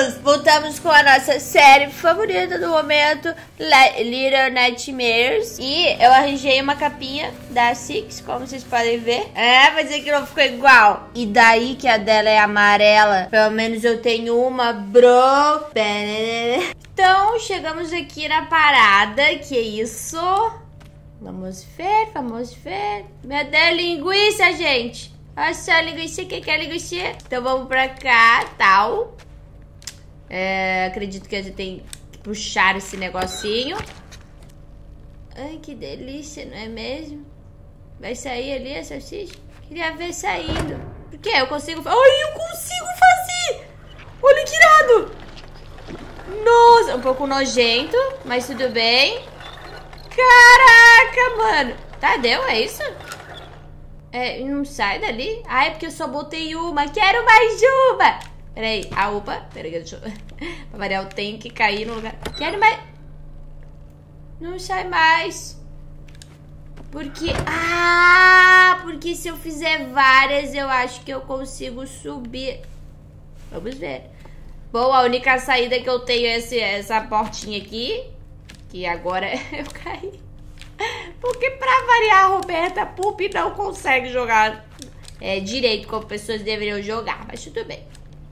Amigos, voltamos com a nossa série favorita do momento, Little Nightmares. E eu arranjei uma capinha da Six, como vocês podem ver. Vai dizer que não ficou igual. E daí que a dela é amarela. Pelo menos eu tenho uma, bro. Então, chegamos aqui na parada. Que isso? Vamos ver, vamos ver. Meu Deus, linguiça, gente. Olha só a linguiça, que é a linguiça? Então vamos pra cá, tal. Acredito que a gente tem que puxar esse negocinho. Ai, que delícia, não é mesmo? Vai sair ali a salsicha? Queria ver saindo. Por quê? Eu consigo... Ai, eu consigo fazer! Olha que irado! Nossa, um pouco nojento, mas tudo bem. Caraca, mano. Tá, deu? É isso? Não sai dali? Ah, é porque eu só botei uma. Quero mais uma. Peraí. Opa. Peraí, deixa eu... Pra variar, eu tenho que cair no lugar. Quero mais. Não sai mais. Porque... porque se eu fizer várias, eu acho que eu consigo subir. Vamos ver. Bom, a única saída que eu tenho é essa portinha aqui. Que agora eu caí. Porque pra variar, a Roberta Pupi não consegue jogar direito como pessoas deveriam jogar. Mas tudo bem.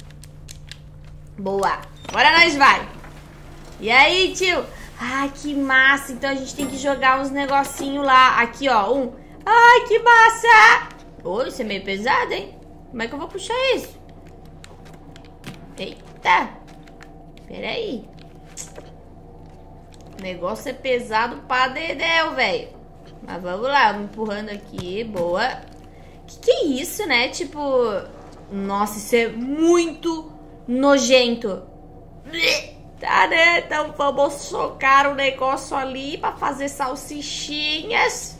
Boa. Agora nós vai. E aí, tio? Ai, que massa. Então a gente tem que jogar uns negocinhos lá. Aqui, ó. Ai, que massa. Oi, isso é meio pesado, hein? Como é que eu vou puxar isso? Eita. Peraí. O negócio é pesado pra dedéu, velho. Mas vamos lá, vamos empurrando aqui. Boa. Que é isso, né? Tipo... Nossa, isso é muito nojento. Tá, né? Então vamos socar o negócio ali pra fazer salsichinhas.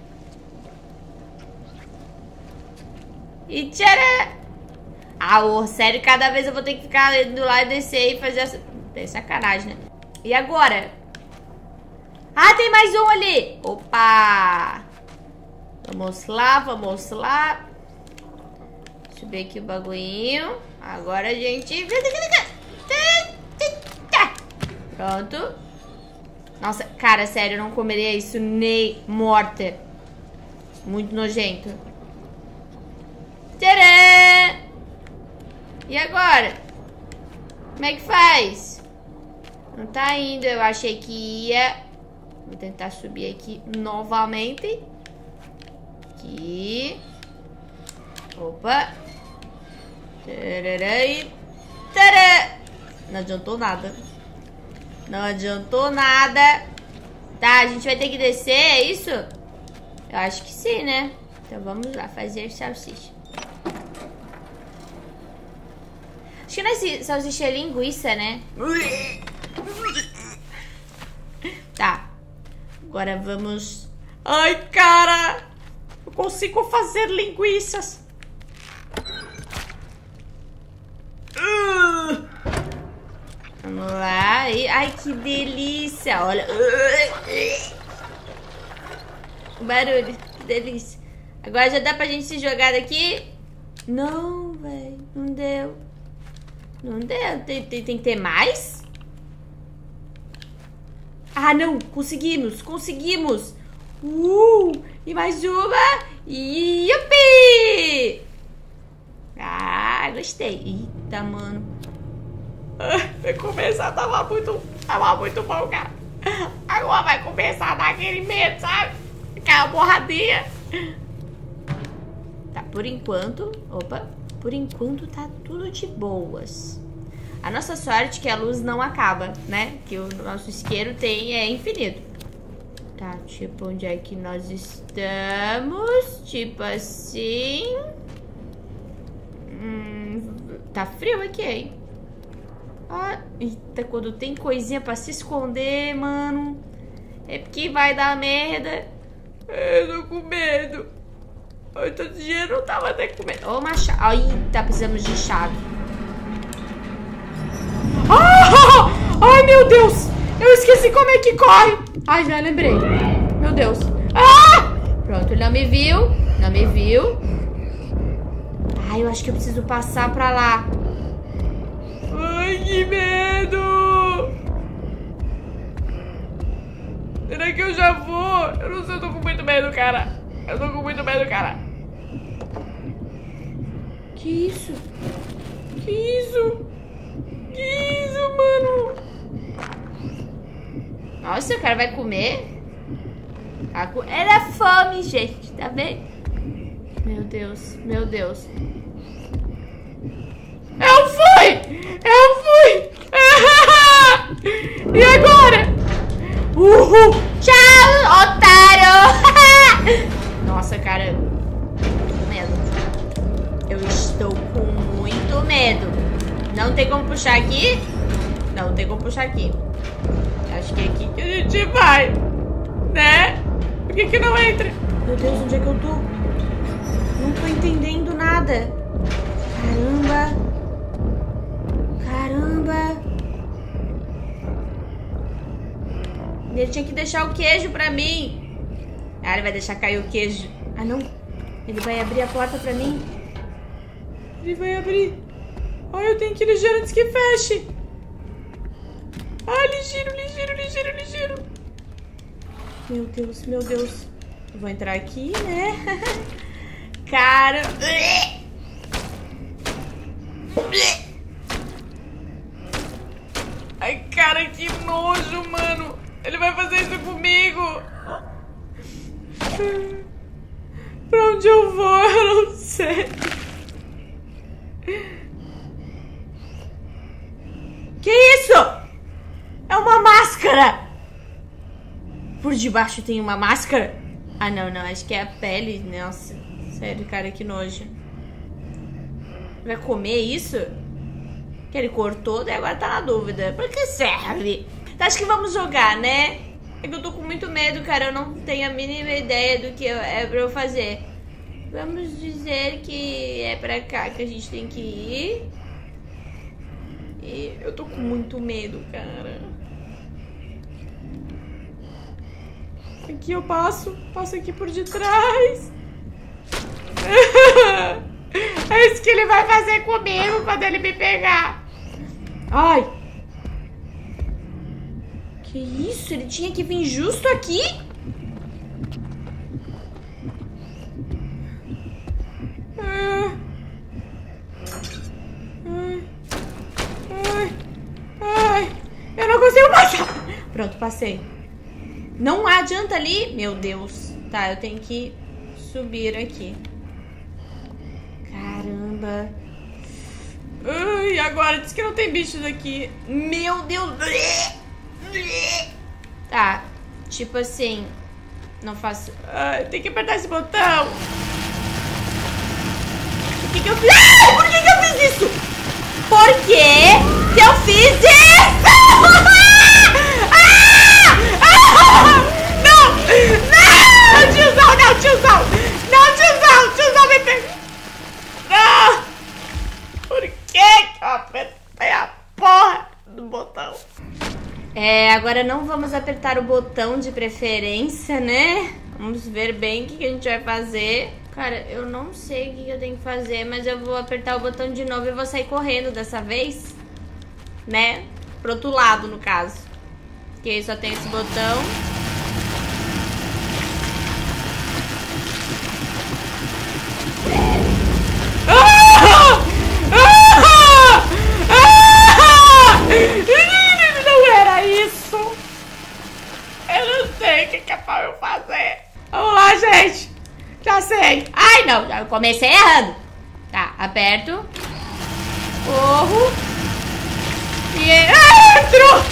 E tcharam! Sério, cada vez eu vou ter que ficar indo lá e descer e fazer essa... É sacanagem, né? E agora? Tem mais um ali. Opa. Vamos lá, vamos lá. Subir aqui o bagulhinho. Agora a gente... Pronto. Nossa, cara, sério, eu não comeria isso nem morta. Muito nojento. Tcharam! E agora? Como é que faz? Não tá indo, eu achei que ia. Vou tentar subir aqui novamente. Aqui. Opa. Tcharam. Não adiantou nada. Não adiantou nada. Tá, a gente vai ter que descer, é isso? Eu acho que sim, né? Então vamos lá, fazer salsicha. Acho que não é salsicha, é linguiça, né? Tá. Agora vamos... Ai, cara! Eu consigo fazer linguiças. Vamos lá. Ai, que delícia. Olha. O barulho. Que delícia. Agora já dá pra gente se jogar daqui? Não, velho. Não deu. Não deu. Tem que ter mais? Não. Conseguimos. Conseguimos. E mais uma. Yupi! Gostei. Eita, mano. Vai começar, tava muito empolgado. Agora vai começar a dar aquele medo, sabe? Aquela borradinha. Tá, por enquanto... Opa. Por enquanto tá tudo de boas. A nossa sorte é que a luz não acaba, né? Que o nosso isqueiro é infinito. Tá, tipo, onde é que nós estamos? Tipo assim... Tá frio aqui, hein? Eita, quando tem coisinha pra se esconder, mano, é porque vai dar merda. Eu tô com medo. Todo dia eu não tava até com medo. Ô, uma chave. Eita, precisamos de chave. Ai, meu Deus. Eu esqueci como é que corre. Ai, já lembrei. Meu Deus. Pronto, ele não me viu. Não me viu. Eu acho que eu preciso passar pra lá. Ai, que medo! Será que eu já vou? Eu não sei, eu tô com muito medo, cara. Eu tô com muito medo, cara. Que isso? Que isso? Que isso, mano? Nossa, o cara vai comer? Era fome, gente, tá vendo? Meu Deus, meu Deus. Eu fui! Eu fui! E agora? Uhul! Tchau, otário! Nossa, cara. Tô com medo. Eu estou com muito medo. Não tem como puxar aqui? Não tem como puxar aqui. Acho que é aqui que a gente vai. Né? Por que não entra? Meu Deus, onde é que eu tô? Não tô entendendo nada. Caramba. Caramba. Ele tinha que deixar o queijo pra mim. Ah, ele vai deixar cair o queijo. Ah, não. Ele vai abrir a porta pra mim. Ele vai abrir. Ai, eu tenho que ir ligeiro antes que feche. Ai, ligeiro, ligeiro, ligeiro, ligeiro. Meu Deus, meu Deus. Eu vou entrar aqui, né? Cara. Ai, cara, que nojo, mano. Ele vai fazer isso comigo. Pra onde eu vou? Eu não sei. Que isso? É uma máscara. Por debaixo tem uma máscara? Ah, não, não. Acho que é a pele. Nossa. Sério, cara, que nojo. Vai comer isso? Que ele cortou, daí agora tá na dúvida. Pra que serve? Então, acho que vamos jogar, né? É que eu tô com muito medo, cara. Eu não tenho a mínima ideia do que é pra eu fazer. Vamos dizer que é pra cá que a gente tem que ir. E eu tô com muito medo, cara. Aqui eu passo aqui por detrás. É isso que ele vai fazer comigo quando ele me pegar. Ai. Que isso? Ele tinha que vir justo aqui? Ai. Eu não consigo passar. Pronto, passei. Não adianta ali. Meu Deus. Tá, eu tenho que subir aqui. Caramba. Ai, agora diz que não tem bichos aqui. Meu Deus. Tá, tipo assim. Não faço. Ai, tem que apertar esse botão. Por que eu fiz? Ah, por que eu fiz isso? Porque se eu fiz isso? Não! Não! Tiozão, não, tiozão! Não, tiozão! Tiozão, me pega! Não! Por que eu apertei a porra do botão? Agora não vamos apertar o botão de preferência, né? Vamos ver bem o que a gente vai fazer. Cara, eu não sei o que eu tenho que fazer, mas eu vou apertar o botão de novo e vou sair correndo dessa vez. Né? Pro outro lado, no caso. Porque aí só tem esse botão. Não era isso. Eu não sei o que é pra eu fazer. Vamos lá, gente. Já sei. Ai, não. Eu comecei errando. Tá, aperto. Corro. E entro.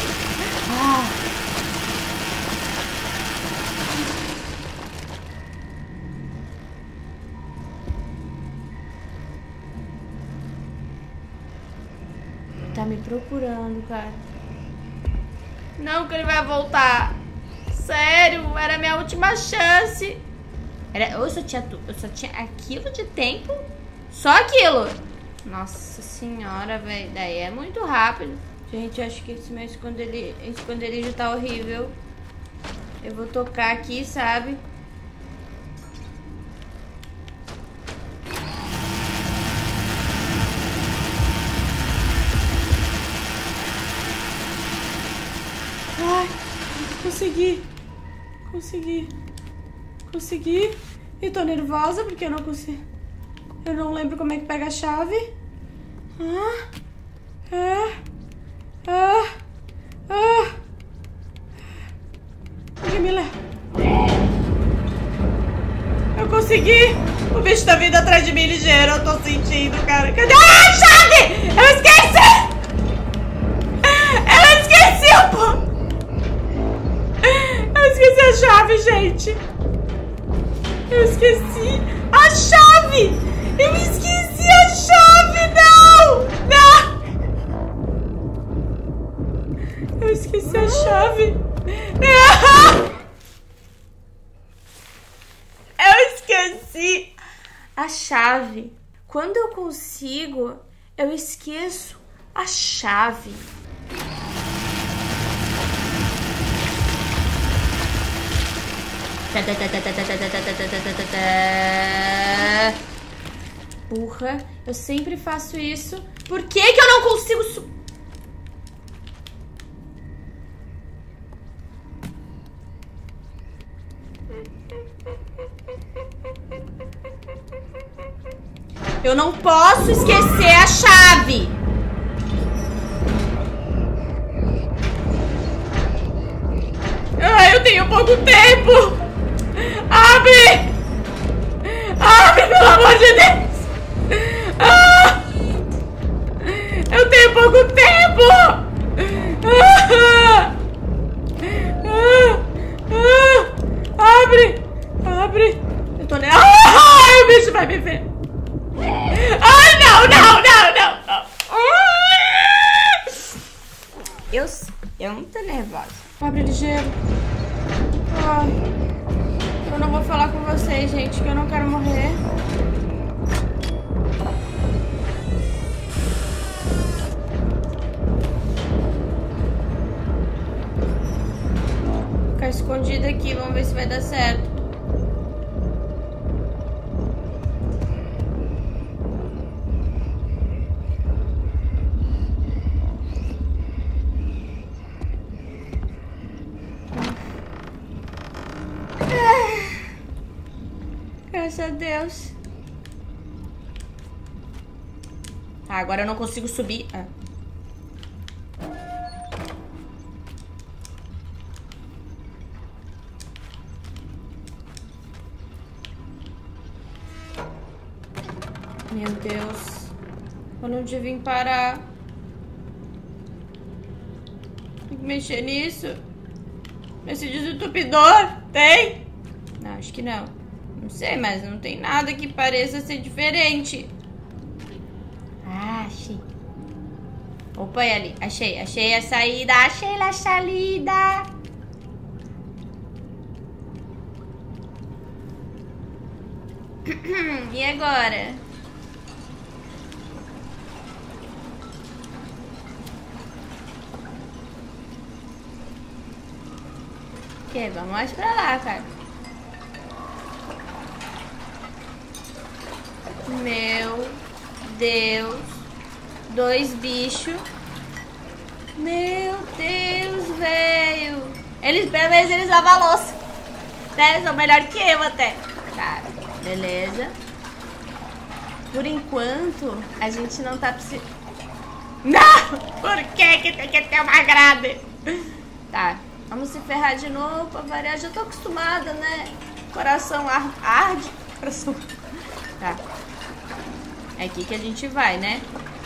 Tá me procurando, cara. Não que ele vai voltar. Sério, era a minha última chance. Eu só tinha aquilo de tempo. Só aquilo. Nossa senhora, velho. Daí é muito rápido. Gente, eu acho que esse meu esconderijo tá horrível. Eu vou tocar aqui, sabe? Consegui. Consegui. E tô nervosa porque eu não consigo. Eu não lembro como é que pega a chave. Camila. Eu consegui. O bicho tá vindo atrás de mim ligeiro. Eu tô sentindo, cara. Cadê a chave? Eu esqueci. Eu esqueci, pô. Eu esqueci a chave, gente. Eu esqueci a chave. Eu esqueci a chave. Não. Eu esqueci a chave. Eu esqueci a chave. Quando eu consigo, eu esqueço a chave. Burra, eu sempre faço isso. Por que eu não consigo Eu não posso esquecer a chave. Eu tenho pouco tempo. Abre! Abre, pelo amor de Deus! Eu tenho pouco tempo! Abre! Abre! Eu tô nervosa. O bicho vai me ver. Ai, não! Eu não tô nervosa. Abre ligeiro. Eu não vou falar com vocês, gente, que eu não quero morrer. Vou ficar escondida aqui, vamos ver se vai dar certo. Graças a Deus. Tá, agora eu não consigo subir. Meu Deus. Eu não devia parar. Tem que mexer nisso. Esse desentupidor. Tem? Não, acho que não. Não sei, mas não tem nada que pareça ser diferente. Ah, achei. Opa, é ali. Achei a saída. Achei a saída. E agora? Que? Vamos mais pra lá, cara. Meu Deus. 2 bichos. Meu Deus, velho. Pelo menos eles lavam a louça. Né? São melhor que eu até. Tá, beleza. Por enquanto, a gente não tá precisando... Não! Por que tem que ter uma grade? Tá, vamos se ferrar de novo pra variar. Já tô acostumada, né? Coração arde. Coração... Tá. É aqui que a gente vai, né?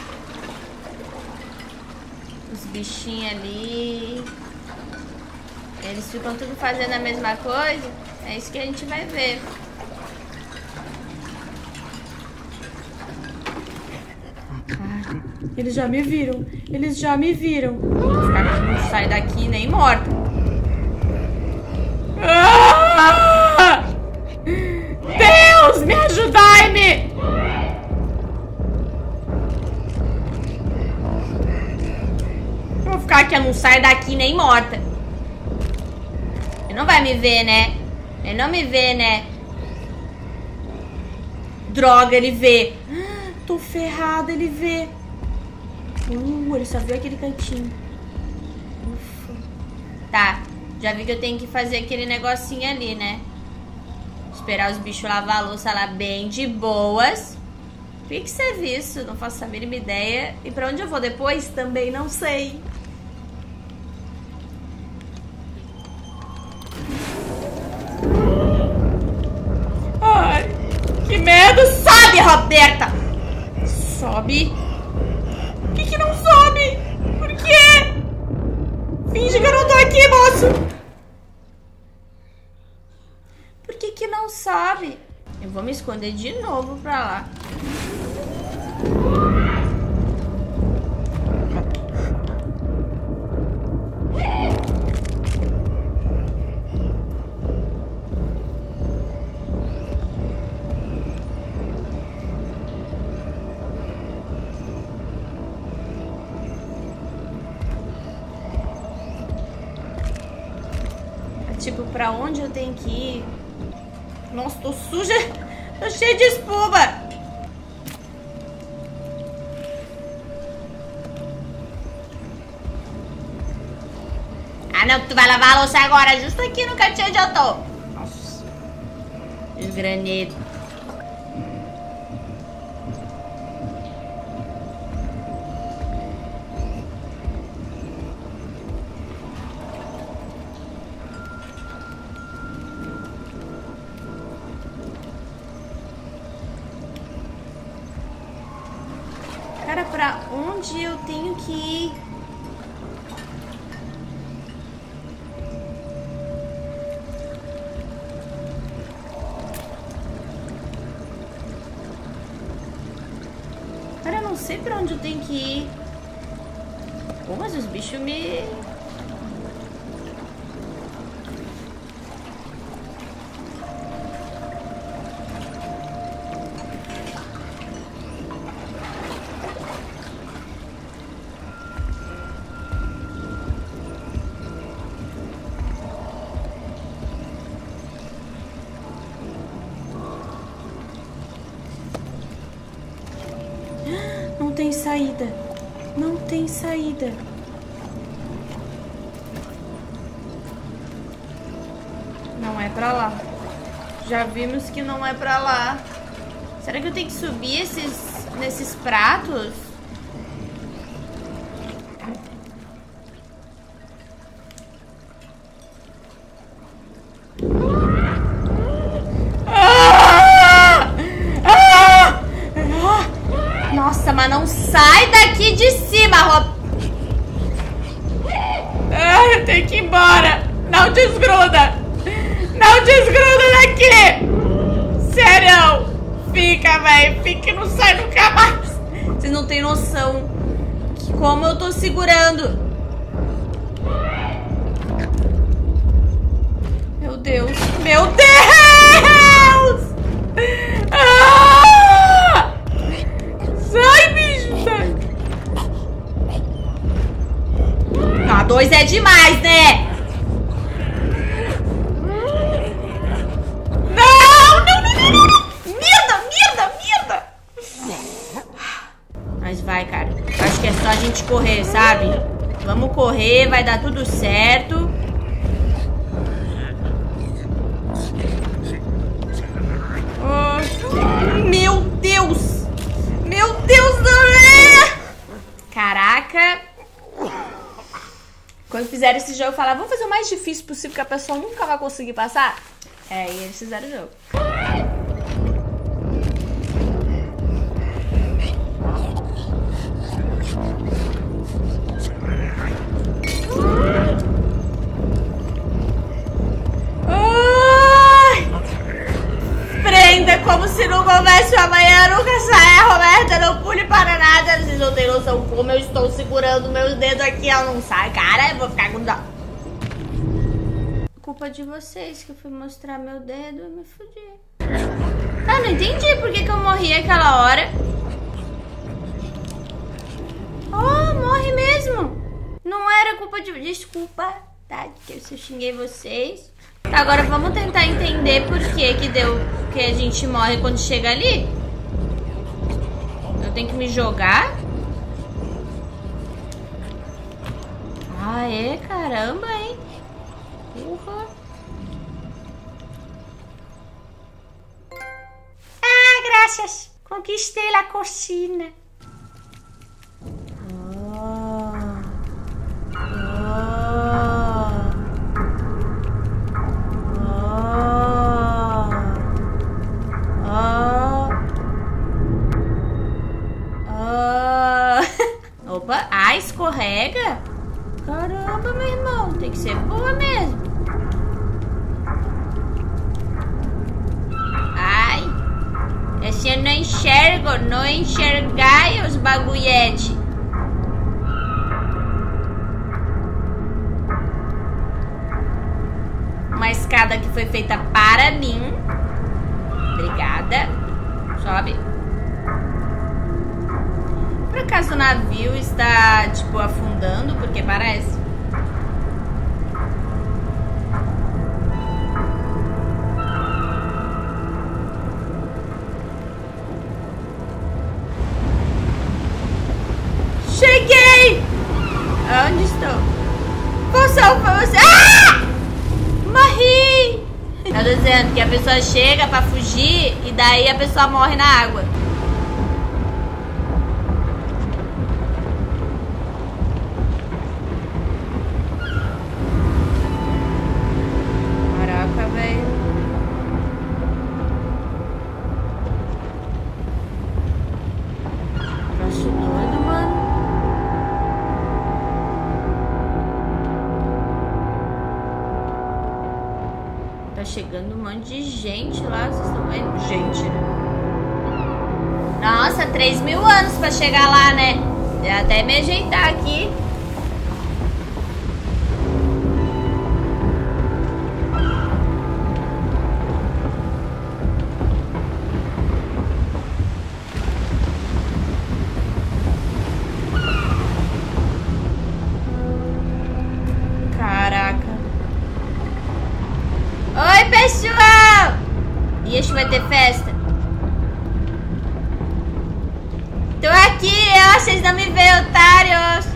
Os bichinhos ali. Eles ficam tudo fazendo a mesma coisa. É isso que a gente vai ver. Ah, eles já me viram. Eles já me viram. Não sai daqui nem morto. Ah! Deus, me ajudai-me! Eu vou ficar aqui, eu não saio daqui nem morta. Ele não vai me ver, né? Ele não me vê, né? Droga, ele vê. Tô ferrada, ele vê. Ele só viu aquele cantinho. Ufa. Tá, Já vi que eu tenho que fazer aquele negocinho ali, né? Esperar os bichos lavar a louça lá bem de boas. Por que serve isso? Não faço a mínima ideia. E pra onde eu vou depois? Também não sei. Ai, que medo! Sobe, Roberta! Sobe. Por que não sobe? Por quê? Finge que eu não tô aqui, moço. Por que não sobe? Eu vou me esconder de novo pra lá. Tipo, pra onde eu tenho que ir? Nossa, tô suja. Tô cheia de espuma. Ah, não, que tu vai lavar a louça agora, justo aqui no cantinho onde eu tô. Nossa. Desgraneiro. Cara, pra onde eu tenho que ir? Cara, eu não sei pra onde eu tenho que ir. Pô, mas os bichos me... Não tem saída. Não tem saída. Não é pra lá. Já vimos que não é pra lá. Será que eu tenho que subir nesses pratos? Nossa, mas não sai daqui de cima, Ai, eu tenho que ir embora. Não desgruda. Não desgruda daqui. Sério. Fica, velho. Fica e não sai nunca mais. Vocês não têm noção de como eu tô segurando. Meu Deus. Meu Deus. Sai, bicho, sai. Ah, 2 é demais, né? Não. Merda. Mas vai, cara. Acho que é só a gente correr, sabe? Vamos correr, vai dar tudo certo. Oh, meu Deus. Meu Deus do céu! Caraca! Quando fizeram esse jogo, falaram, vamos fazer o mais difícil possível, que a pessoa nunca vai conseguir passar. É, e eles fizeram o jogo. Prenda como se não houvesse amanhã, nunca saia, Roberta, não pule para nada. Vocês não têm noção como eu estou segurando meus dedos aqui, ela não sai. Cara, eu vou ficar grudada. Culpa de vocês que eu fui mostrar meu dedo e me fudi. Ah, não entendi por que eu morri aquela hora. Oh, morre mesmo. Não era culpa de... Desculpa, tá? Que eu xinguei vocês. Tá, agora vamos tentar entender por que deu... Que a gente morre quando chega ali. Eu tenho que me jogar? Ah, é? Caramba, hein? Porra. Ah, graças. Conquistei a cocina. Opa, escorrega? Caramba, meu irmão, tem que ser boa mesmo. Ai, esse eu não enxergai os bagulhete. Uma escada que foi feita para mim. Obrigada. Sobe. Por acaso o navio está, tipo, afundando? Porque parece. Cheguei! Onde estou? Vou salvar você. Ah! Morri! Tá dizendo que a pessoa chega pra fugir e daí a pessoa morre na água. Caraca, velho. Troço doido, mano. Tá chegando um monte de gente lá, vocês estão vendo? Gente, né? Nossa, 3.000 anos pra chegar lá, né? Vou até me ajeitar aqui. Oi, pessoal! E hoje vai ter festa? Tô aqui, ó, vocês não me veem, otários!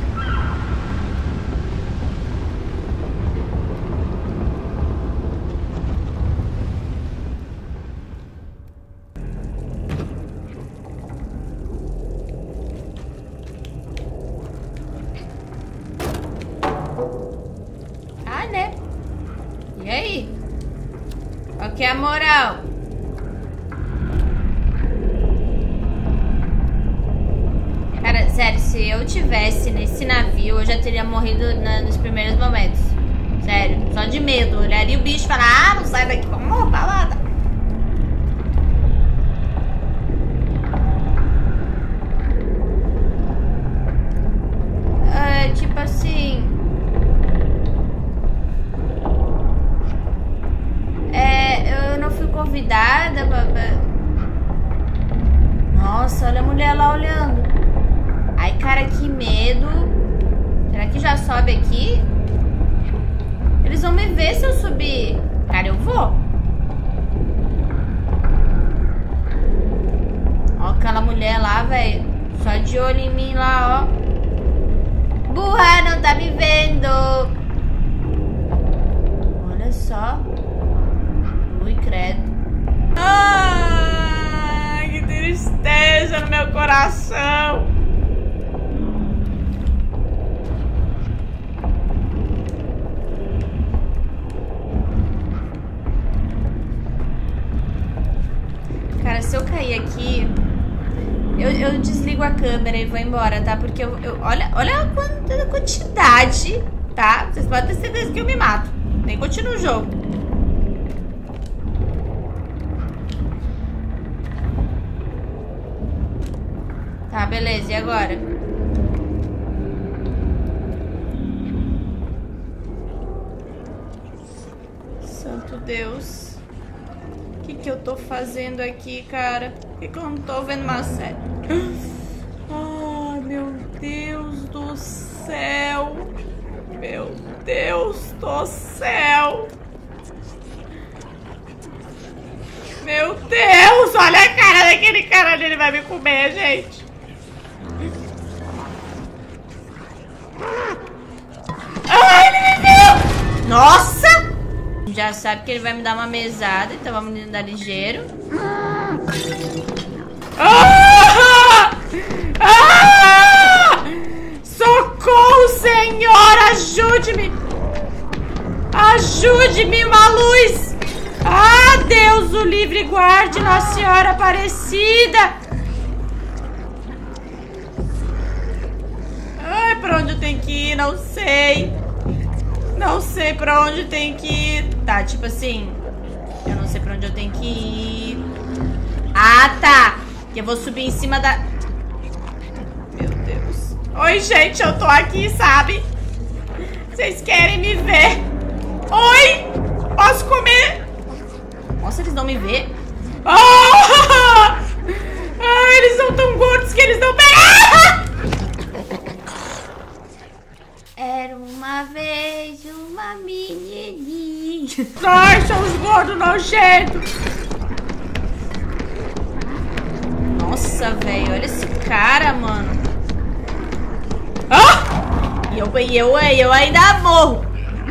Ah, né? E aí? Qual que é a moral? Cara, sério, se eu tivesse nesse navio, eu já teria morrido nos primeiros momentos. Sério, só de medo. Olharia o bicho e falar, não sai daqui, vamos pra lá. Tipo assim... eu não fui convidada, babá. Nossa, olha a mulher lá olhando. Ai, cara, que medo. Será que já sobe aqui? Eles vão me ver se eu subir. Cara, eu vou. Ó, aquela mulher lá, velho. Só de olho em mim lá, ó. Burra, não tá me vendo. Olha só. Ui, credo. Ai, que tristeza no meu coração. Cara, se eu cair aqui, eu desligo a câmera e vou embora, tá? Porque olha a quantidade, tá? Vocês podem ter certeza que eu me mato. Nem continuo o jogo. Tá, beleza. E agora? Santo Deus. O que eu tô fazendo aqui, cara? Por que eu não tô vendo uma série? Ai, meu Deus do céu. Meu Deus do céu. Meu Deus, olha a cara daquele cara ali, ele vai me comer, gente. Ai, ele me viu. Nossa, já sabe que ele vai me dar uma mesada, então vamos andar ligeiro. Ah! Ah! Socorro, Senhor! Ajude-me! Ajude-me, uma luz! Ah, Deus o livre guarde, Nossa Senhora Aparecida! Ai, pra onde eu tenho que ir? Não sei. Não sei pra onde eu tenho que ir. Tá, tipo assim, eu não sei pra onde eu tenho que ir. Ah, tá. Eu vou subir em cima da... Meu Deus. Oi, gente, eu tô aqui, sabe? Vocês querem me ver? Oi! Posso comer? Nossa, eles não me vê? Ah! Ah, eles são tão gordos que eles não pegam! Era uma vez uma menininha. Ai, são os gordos nojentos. Nossa, velho, olha esse cara, mano. Ah! E eu ainda morro.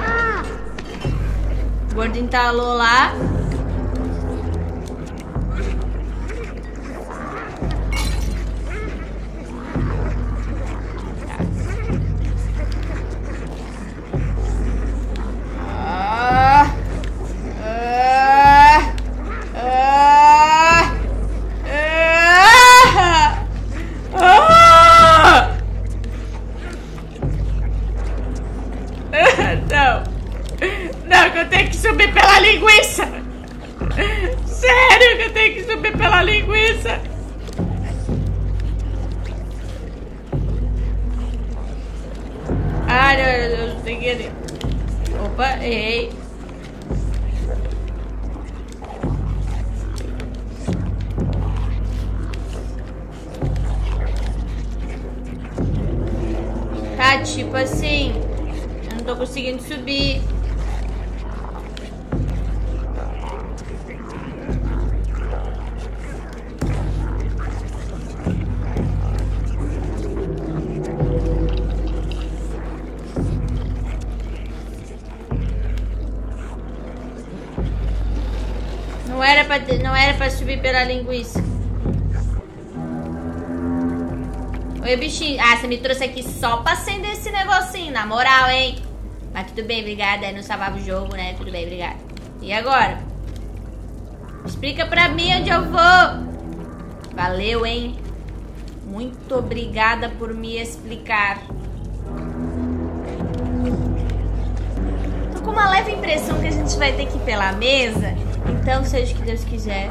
O gordo entalou lá. Não, que eu tenho que subir pela linguiça. Sério que eu tenho que subir pela linguiça. Ah, não, sem querer. Opa, errei. Tá, tipo assim, eu não tô conseguindo subir. Não era pra subir pela linguiça. Oi, bichinho. Ah, você me trouxe aqui só pra acender esse negocinho, na moral, hein? Mas tudo bem, obrigada. Aí não salvava o jogo, né? Tudo bem, obrigada. E agora? Explica pra mim onde eu vou. Valeu, hein? Muito obrigada por me explicar. Tô com uma leve impressão que a gente vai ter que ir pela mesa. Então, seja o que Deus quiser.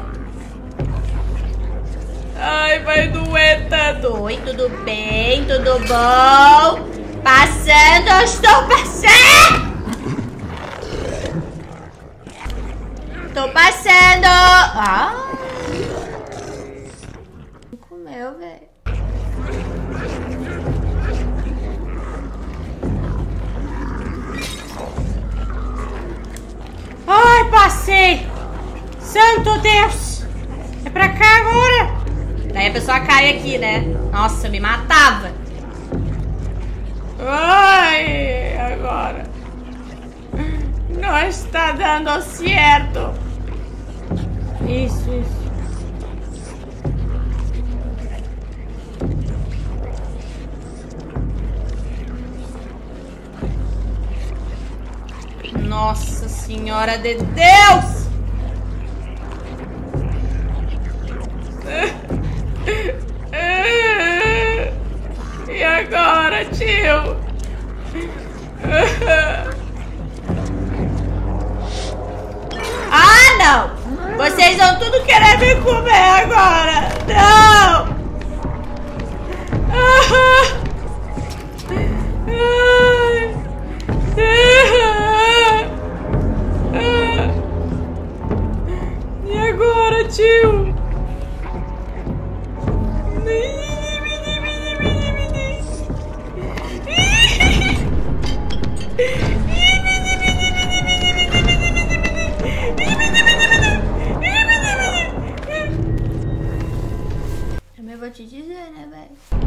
Ai, vai doer tanto. Oi, tudo bem? Tudo bom? Passando, eu estou passando! Tô passando! Ah! Comeu, velho. Ai, passei! Santo Deus! É pra cá agora! Daí a pessoa cai aqui, né? Nossa, me matava. Ai, agora. Não está dando certo. Isso. Nossa Senhora de Deus! E agora, tio? Ah, não! Vocês vão tudo querer me comer agora! Não! E agora, tio? Eu vou te dizer, né, velho?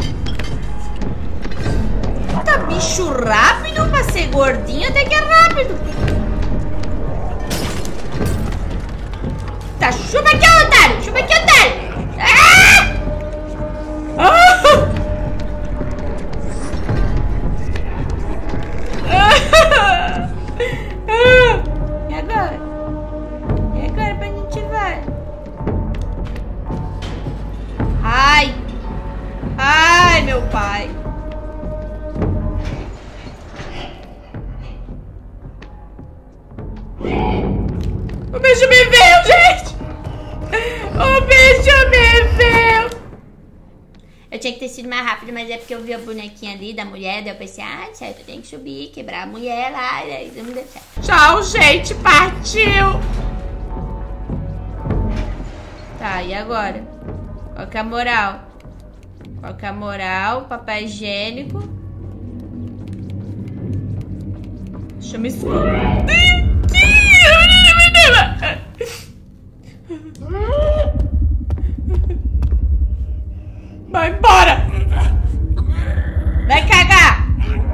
Tá bicho rápido pra ser gordinho, até que é rápido. Tá, chupa aqui, otário! Chupa aqui, otário! E agora? E agora pra gente vai? Ai! Ai, meu pai! O bicho me veio, gente! O bicho me veio! Eu tinha que ter sido mais rápido, mas é porque eu vi a bonequinha ali da mulher, daí eu pensei, certo, eu tenho que subir, quebrar a mulher lá, e aí não deu certo. Tchau, gente, partiu! Tá, e agora? Qual que é a moral? Qual que é a moral? Papel higiênico. Deixa eu me esconder. Vai embora! Vai cagar!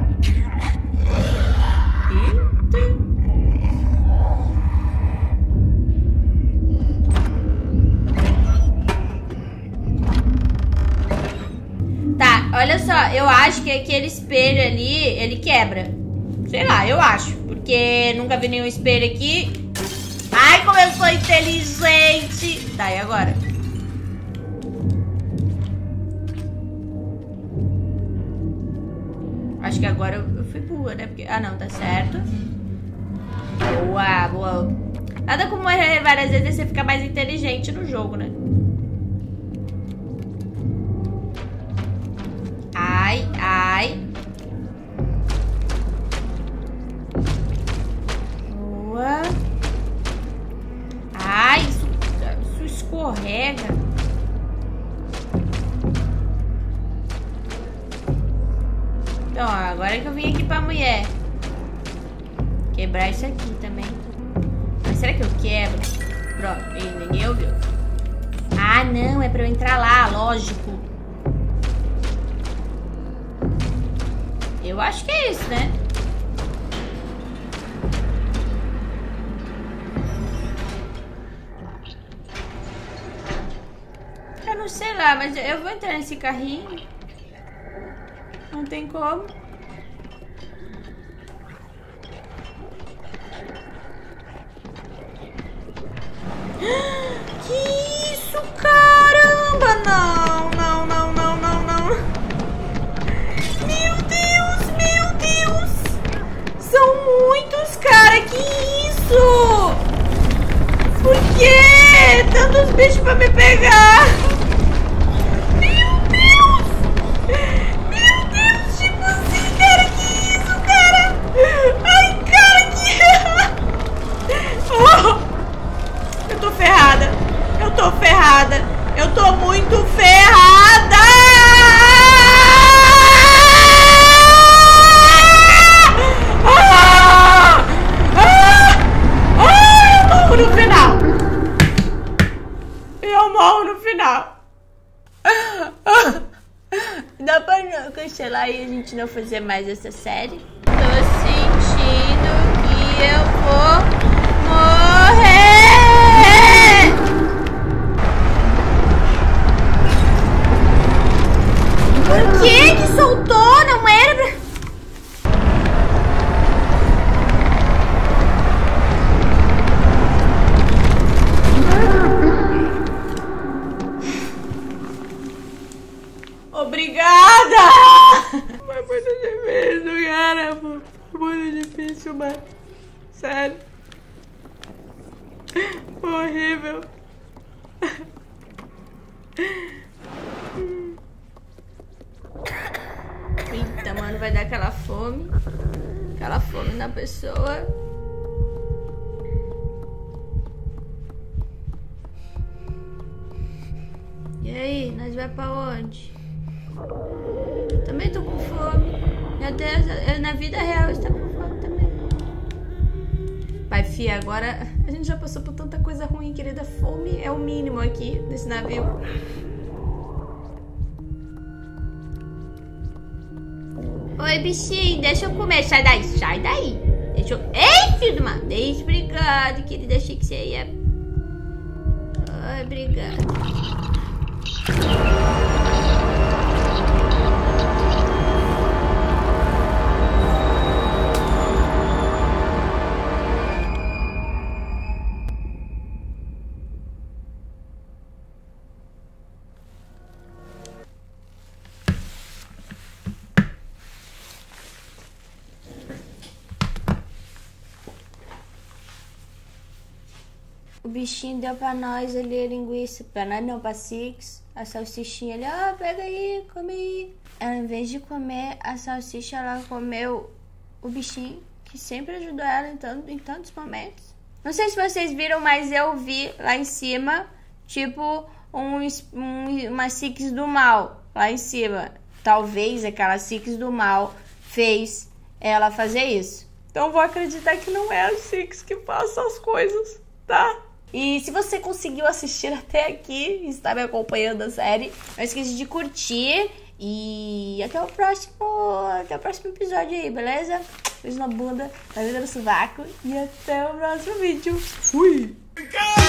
Tá, olha só, eu acho que aquele espelho ali, ele quebra. Sei lá, eu acho. Porque nunca vi nenhum espelho aqui. Ai, como eu sou inteligente! Tá, e agora? Acho que agora eu fui burra, né? Porque... Ah, não, tá certo. Boa, boa. Nada como morrer várias vezes você fica mais inteligente no jogo, né? Ai, ai. Boa. Ai, isso escorrega. Então, ó, agora que eu vim aqui pra mulher. Quebrar isso aqui também. Mas será que eu quebro? Pronto, ninguém ouviu. Ah, não, é pra eu entrar lá, lógico. Eu acho que é isso, né? Eu não sei lá, mas eu vou entrar nesse carrinho. Não tem como. Que isso, caramba! Não, não, não, não, não, não. Meu Deus, meu Deus! São muitos, cara! Que isso? Por quê? Tantos bichos pra me pegar! Eu tô ferrada. Eu tô ferrada. Eu tô muito ferrada. Eu morro no final. Eu morro no final. Dá pra não cancelar e a gente não fazer mais essa série? Tô sentindo que eu vou morrer. Por que ele soltou? Não era pra... Obrigada! Mas foi difícil, cara. Foi muito difícil, mano. Sério. Foi horrível. Eita, mano, vai dar aquela fome. Aquela fome na pessoa. E aí, nós vai pra onde? Também tô com fome. Meu Deus, na vida real eu estou com fome também. Vai, fia, agora a gente já passou por tanta coisa ruim, querida. Fome é o mínimo aqui nesse navio. Oi, bichinho, deixa eu comer. Sai daí, sai daí. Deixa eu... Ei, filho do mar. Deixa, obrigado, querida. Achei que você ia... Ai, obrigada. O bichinho deu pra nós ali a linguiça, pra nós não, pra Six, a salsichinha ali, ó, pega aí, come aí. Ela, em vez de comer a salsicha, ela comeu o bichinho, que sempre ajudou ela em tantos momentos. Não sei se vocês viram, mas eu vi lá em cima, tipo, uma Six do mal, lá em cima. Talvez aquela Six do mal fez ela fazer isso. Então vou acreditar que não é a Six que faz as coisas, tá? E se você conseguiu assistir até aqui e está me acompanhando a série, não esqueça de curtir e até o próximo episódio aí, beleza? Beijo na bunda, na vida no sovaco e até o próximo vídeo. Fui!